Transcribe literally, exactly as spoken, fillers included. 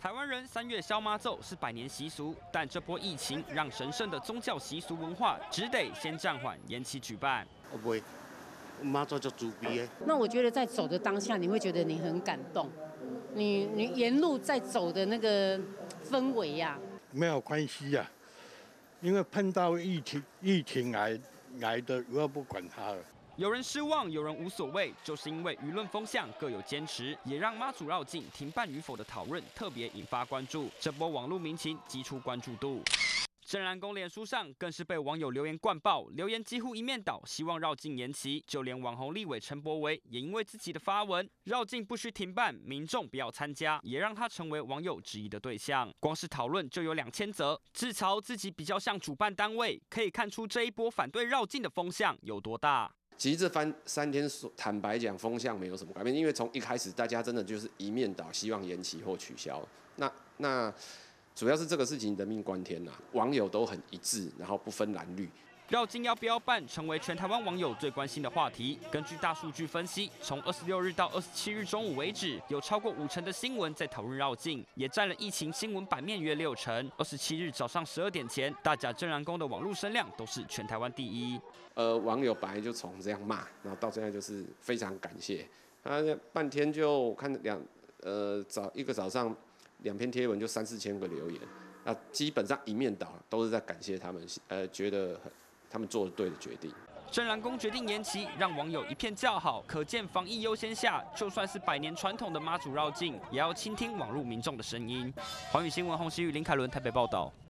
台湾人三月消妈咒是百年习俗，但这波疫情让神圣的宗教习俗文化只得先暂缓，延期举办。 我不会，妈祖就主逼的。 那我觉得在走的当下，你会觉得你很感动，你你沿路在走的那个氛围呀、啊， 没有关系呀、啊，因为碰到疫情，疫情来来的，我不管它了。 有人失望，有人无所谓，就是因为舆论风向各有坚持，也让妈祖绕境停办与否的讨论特别引发关注。这波网络民情激出关注度。正然公脸书上更是被网友留言灌爆，留言几乎一面倒，希望绕境延期。就连网红立委陈柏惟也因为自己的发文，绕境不需停办，民众不要参加，也让他成为网友质疑的对象。光是讨论就有两千则，自嘲自己比较像主办单位，可以看出这一波反对绕境的风向有多大。 其实这番三天，坦白讲，风向没有什么改变，因为从一开始大家真的就是一面倒，希望延期或取消。那那主要是这个事情人命关天呐、啊，网友都很一致，然后不分蓝绿。 绕境要不要办，成为全台湾网友最关心的话题。根据大数据分析，从二十六日到二十七日中午为止，有超过五成的新闻在讨论绕境，也占了疫情新闻版面约六成。二十七日早上十二点前，大甲镇澜宫的网络声量都是全台湾第一。 呃，网友本来就从这样骂，然后到现在就是非常感谢他，半天就看两呃早一个早上两篇贴文就三四千个留言，那基本上一面倒都是在感谢他们，呃，觉得很。 他们做了对的决定。 镇澜宫决定延期，让网友一片叫好。可见防疫优先下，就算是百年传统的妈祖绕境，也要倾听网络民众的声音。寰宇新闻洪熙宇、林凯伦台北报道。